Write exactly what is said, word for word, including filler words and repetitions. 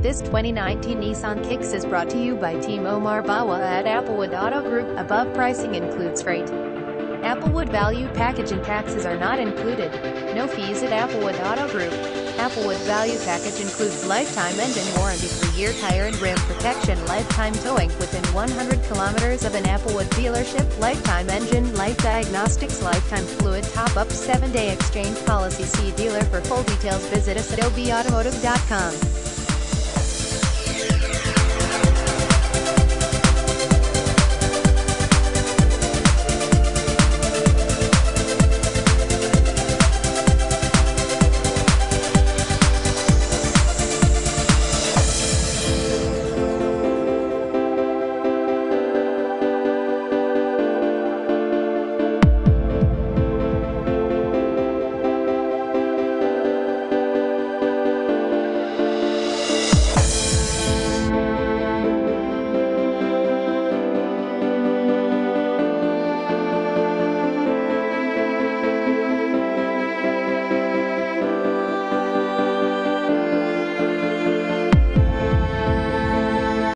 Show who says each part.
Speaker 1: This twenty nineteen Nissan Kicks is brought to you by Team Omar Bawa at Applewood Auto Group. Above pricing includes freight. Applewood Value Package and taxes are not included. No fees at Applewood Auto Group. Applewood Value Package includes lifetime engine warranty, three-year tire and rim protection, lifetime towing within one hundred kilometers of an Applewood dealership, lifetime engine, life diagnostics, lifetime fluid top-up, seven-day exchange policy. See dealer for full details. Visit us at o b automotive dot com.